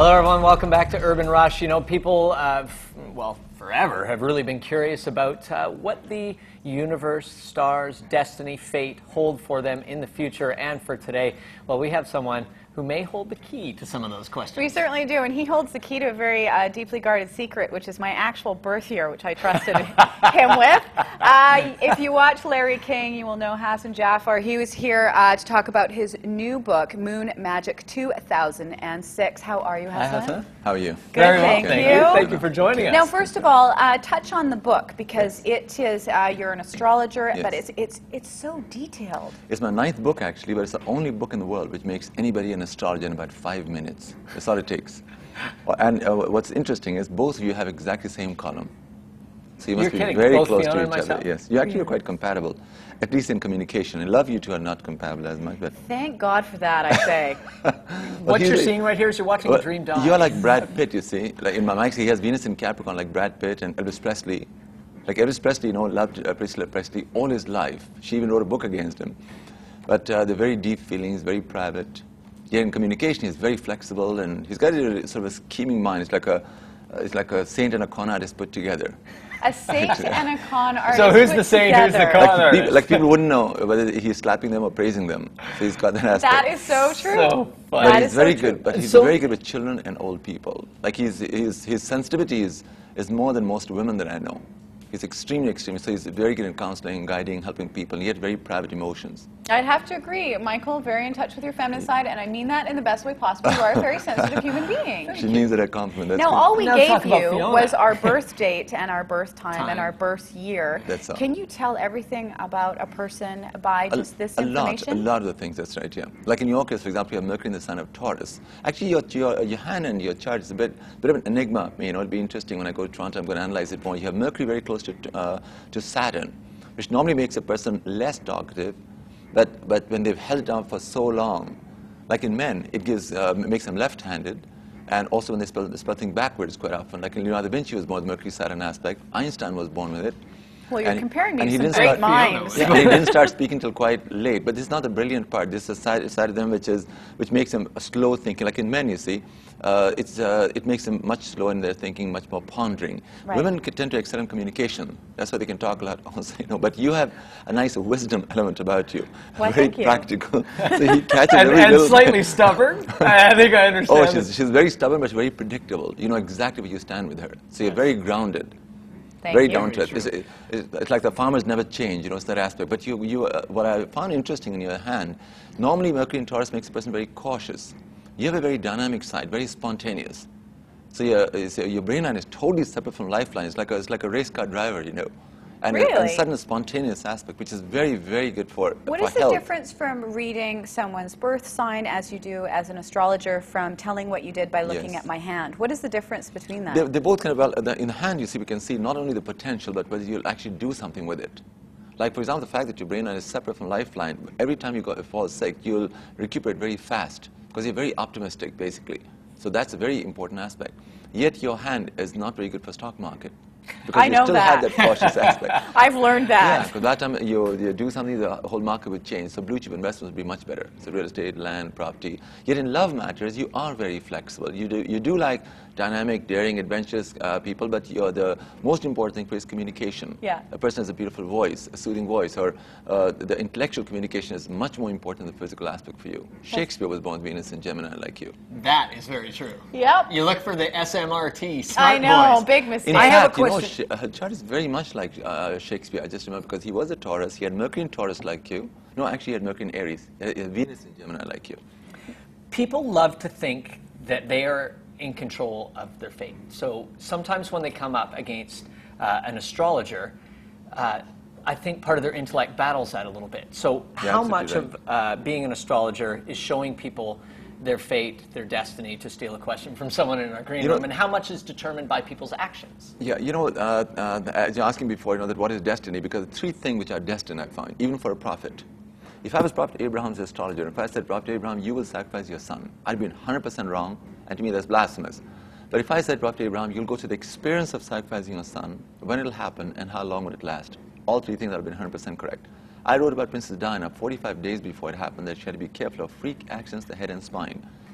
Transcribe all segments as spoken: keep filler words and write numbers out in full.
Hello, everyone. Welcome back to Urban Rush. You know, people, uh, f well, forever have really been curious about uh, what the universe, stars, destiny, fate hold for them in the future and for today. Well, we have someone who may hold the key to some of those questions. We certainly do, and he holds the key to a very uh, deeply guarded secret, which is my actual birth year, which I trusted him with. Uh, if you watch Larry King, you will know Hassan Jafar. He was here uh, to talk about his new book, Moon Magic two thousand six. How are you, Hassan? Hi, Hassan. How are you? Good, Very thank, well, thank you. you. Thank you for joining us. Now, first of all, uh, touch on the book, because it is, uh, you're an astrologer, Yes. but it's, it's, it's so detailed. It's my ninth book, actually, but it's the only book in the world which makes anybody an astrologer in about five minutes. That's all it takes. And uh, what's interesting is both of you have exactly the same column. So you must You're be kidding. very Both close Fiona to and each myself? other. Yes, you actually are quite compatible, at least in communication. In love, you two are not compatible as much. But Thank God for that, I say. what he's you're a- seeing right here is you're watching well, a dream die. You're like Brad Pitt, you see. Like in my mind, he has Venus in Capricorn like Brad Pitt and Elvis Presley. Like Elvis Presley, you know, loved uh, Priscilla Presley all his life. She even wrote a book against him. But uh, they're very deep feelings, very private. Yet in communication, he's very flexible, and he's got a sort of a scheming mind. It's like a, uh, it's like a saint and a con artist put together. A saint and a con artist. So who's put the saint, who's the together. con? Like artist. people, like people wouldn't know whether he's slapping them or praising them. So he's got that aspect. That is so true. So But funny. That he's is so very true. good. But he's So- very good with children and old people. Like he's, his, his sensitivity is, is more than most women that I know. He's extremely, extremely. So he's very good in counseling, guiding, helping people, and yet very private emotions. I'd have to agree. Michael, very in touch with your feminine side, and I mean that in the best way possible. You are a very sensitive human being. She means that a compliment. That's Now, good. all we Now gave talk about you Fiona. was our birth date and our birth time, Time. and our birth year. That's all. Can you tell everything about a person by A- just this a lot, information? a lot of the things, that's right, yeah. Like in your case, for example, you have Mercury in the sign of Taurus. Actually, your, your, your hand and your chart is a bit, bit of an enigma. You know, it'll be interesting when I go to Toronto, I'm going to analyze it more. You have Mercury very close to, uh, to Saturn, which normally makes a person less talkative, but, but when they've held down for so long, like in men, it gives, uh, makes them left-handed. And also when they spell, they spell things backwards quite often. Like Leonardo da Vinci was born with Mercury-Saturn aspect. Einstein was born with it. Well, you're And- comparing me and to he some didn't great start- minds. Yeah, and he didn't start speaking till quite late. But this is not the brilliant part. This is a side, side of them which is which makes them slow thinking. Like in men, you see, uh, it's uh, it makes them much slower in their thinking, much more pondering. Right. Women can tend to excel in communication. That's why they can talk a lot. Also, you know. But you have a nice wisdom element about you. Why, very thank you. practical. So he catches and, every and little slightly stubborn. I think I understand. Oh, she's she's very stubborn, but very predictable. You know exactly where you stand with her. So you're very grounded. Thank Very you. down to earth. Very It's, it- it's, it's like the farmers never change, you know, it's that aspect. But you, you, uh, what I found interesting in your hand, normally Mercury in Taurus makes a person very cautious. You have a very dynamic side, very spontaneous. So your, uh, so your brain line is totally separate from lifeline. It's like a, it's like a race car driver, you know. And, a, and Really? a sudden spontaneous aspect, which is very, very good for, What for is the health. difference from reading someone's birth sign as you do as an astrologer from telling what you did by looking Yes. at my hand? What is the difference between that? They, they both kind of, well, the- in the hand, you see, we can see not only the potential, but whether you'll actually do something with it. Like, for example, the fact that your brain line is separate from lifeline, every time you go, fall sick, you'll recuperate very fast, because you're very optimistic, basically. So that's a very important aspect. Yet your hand is not very good for stock market, because I you know still that. have that cautious aspect. I've learned Yeah, that. because that time you, you do something, the whole market would change. So blue chip investments would be much better. So real estate, land, property. Yet in love matters, you are very flexible. You do, you do like dynamic, daring, adventurous uh, people, but you're the most important thing for is communication. Yeah. A person has a beautiful voice, a soothing voice, or uh, the intellectual communication is much more important than the physical aspect for you. Shakespeare was born Venus and Gemini like you. That is very true. Yep. You look for the S M R T, smart I know, boys. big mistake. In I have a fact, you know, question. Sh- her chart is very much like uh, Shakespeare. I just remember because he was a Taurus. He had Mercury in Taurus like you. No, actually, he had Mercury in Aries. He had, he had Venus in Gemini like you. People love to think that they are in control of their fate. So sometimes when they come up against uh, an astrologer, uh, I think part of their intellect battles that a little bit. So Yeah, how absolutely much right. of uh, being an astrologer is showing people their fate, their destiny, to steal a question from someone in our green You know- room, and how much is determined by people's actions? Yeah, you know, uh, uh, as you're asking before, you know, that what is destiny? Because the three things which are destined, I find, even for a prophet. If I was Prophet Abraham's astrologer, if I said, Prophet Abraham, you will sacrifice your son, I'd be one hundred percent wrong, and to me that's blasphemous. But if I said, Prophet Abraham, you'll go to the experience of sacrificing your son, when it'll happen, and how long will it last? All three things have been one hundred percent correct. I wrote about Princess Diana forty-five days before it happened that she had to be careful of freak accidents, the head and spine.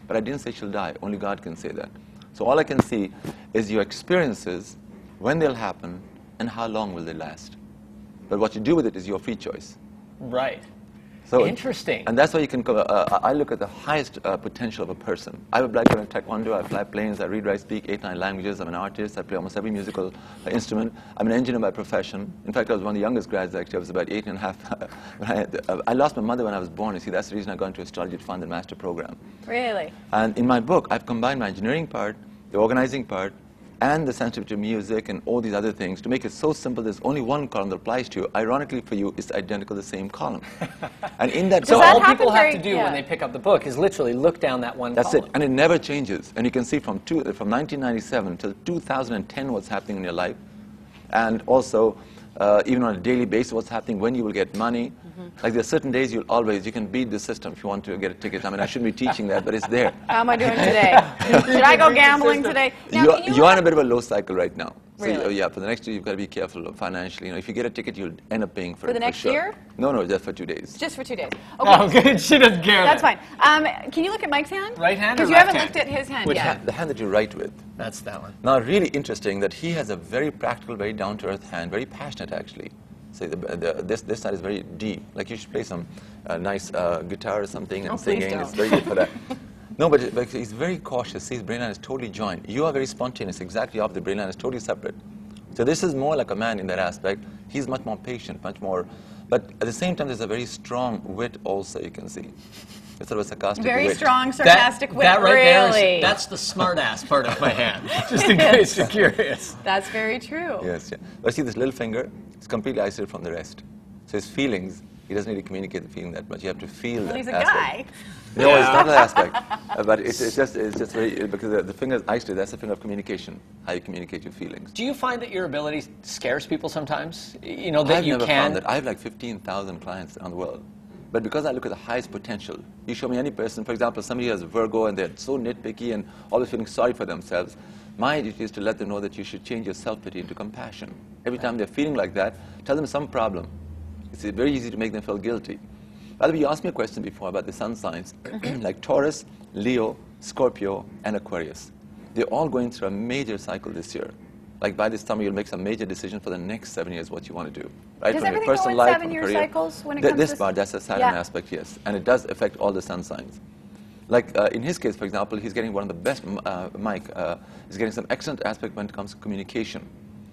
but I didn't say she'll die. Only God can say that. So all I can see is your experiences, when they'll happen, and how long will they last. But what you do with it is your free choice. Right. So Interesting. And that's why you can, uh, uh, I look at the highest uh, potential of a person. I have a black belt in Taekwondo, I fly planes, I read, write, speak eight, nine languages, I'm an artist, I play almost every musical uh, instrument. I'm an engineer by profession. In fact, I was one of the youngest grads actually, I was about eight and a half. when I, uh, I lost my mother when I was born, you see, that's the reason I got into astrology to fund the master program. Really? And in my book, I've combined my engineering part, the organizing part, and the sensitivity to music and all these other things to make it so simple there's only one column that applies to you. Ironically for you, it's identical to the same column. And in that So Does that all happen people have very- to do yeah. when they pick up the book is literally look down that one That's column. it. And it never changes. And you can see from, two, from nineteen ninety-seven till two thousand ten what's happening in your life. And also, uh, even on a daily basis, what's happening, when you will get money. Mm-hmm. Like there are certain days you'll always, you can beat the system if you want to get a ticket. I mean, I shouldn't be teaching that, but it's there. How am I doing today? Should I go gambling today? Now, You're, can you you're look on a up- bit of a low cycle right now. So Really? you- yeah, for the next year, you've got to be careful financially. You know, if you get a ticket, you'll end up paying for, For it the next sure. year? No, no, just for two days. Just for two days. Oh, Okay, good. She doesn't care. that's then. fine. Um, can you look at Mike's hand? Right hand or Because you left haven't hand? looked at his hand Which yet. hand? The hand that you write with. That's that one. Now, really interesting that he has a very practical, very down-to-earth hand, very passionate, actually. So the, the, this, this side is very deep. Like you should play some uh, nice uh, guitar or something and Oh, please singing. don't. It's very good for that. No, but, but he's very cautious. See, his brain line is totally joined. You are very spontaneous, exactly off. The brain line is totally separate. So this is more like a man in that aspect. He's much more patient, much more. But at the same time, there's a very strong wit also, you can see. It's sort of a sarcastic Very wit. strong, sarcastic wit. that right there really? is, that's the smart ass part of my hand. Just in case you're curious. That's very true. Yes, yeah. But see, this little finger is completely isolated from the rest. So his feelings, he doesn't need to communicate the feeling that much. You have to feel Well, that he's a aspect. guy. No, it's Yeah. not an aspect. Uh, but it's, it's just it's just very because the, the finger is isolated. That's the finger of communication. How you communicate your feelings. Do you find that your ability scares people sometimes? You know, that I've you never can. found that. I have like fifteen thousand clients around the world. But because I look at the highest potential, you show me any person, for example, somebody who has Virgo and they're so nitpicky and always feeling sorry for themselves, my duty is to let them know that you should change your self-pity into compassion. Every time they're feeling like that, tell them some problem. It's very easy to make them feel guilty. By the way, you asked me a question before about the sun signs, like Taurus, Leo, Scorpio, and Aquarius. They're all going through a major cycle this year. Like by this summer, you'll make some major decision for the next seven years what you want to do. Right? Does From your everything go personal in life, seven-year from career. cycles when it Th- comes This to- part, that's a Saturn Yeah. aspect, yes. And it does affect all the sun signs. Like uh, in his case, for example, he's getting one of the best, uh, Mike, uh, he's getting some excellent aspect when it comes to communication.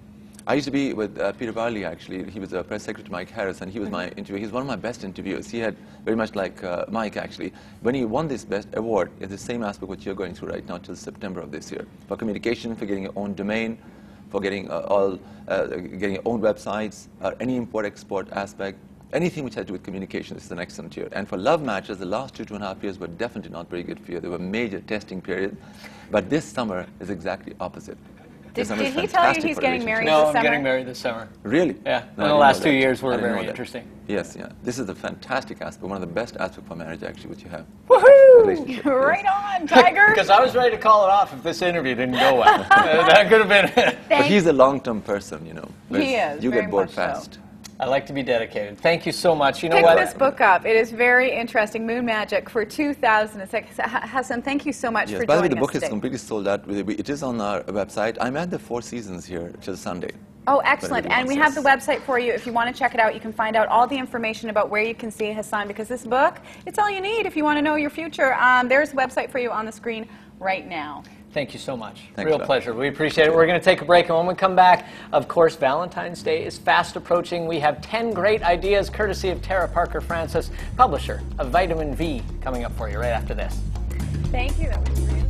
I used to be with uh, Peter Barley, actually. He was a press secretary to Mike Harris, and he was my interviewer. He's one of my best interviewers. He had very much like uh, Mike, actually. When he won this best award, it's the same aspect what you're going through right now till September of this year. For communication, for getting your own domain, for getting uh, all, uh, getting your own websites, or any import-export aspect, anything which has to do with communication. This is an excellent year. And for love matches, the last two, two and a half years were definitely not very good for you. They were major testing periods. But this summer is exactly opposite. Did, This summer did is he tell you fantastic he's for getting relationships. married No, this I'm summer? getting married this summer. Really? Yeah. No, In I the didn't last know two that. years I were didn't know very that. interesting. Yes, yeah. This is a fantastic aspect, one of the best aspects for marriage, actually, which you have. Woohoo! Relationship, Right yes. on, Tiger. Because I was ready to call it off if this interview didn't go well. Uh, that could have been it. But Thank- he's a long-term person, you know. whereas He is, You very get bored much so. fast. I like to be dedicated. Thank you so much. You know Pick what? this book up. It is very interesting. Moon Magic for two thousand six. Ha- Hassan, thank you so much Yes. for By the way, joining the book us is today. completely sold out. We- we- It is on our website. I'm at the Four Seasons here till Sunday. Oh, excellent. Everybody And we wants have the us. website for you. If you want to check it out, you can find out all the information about where you can see Hassan, because this book, it's all you need if you want to know your future. Um, there's a website for you on the screen right now. Thank you so much. Thanks, Real Rob. pleasure. We appreciate it. We're going to take a break, and when we come back, of course, Valentine's Day is fast approaching. We have ten great ideas courtesy of Tara Parker Francis, publisher of Vitamin V, coming up for you right after this. Thank you. That was really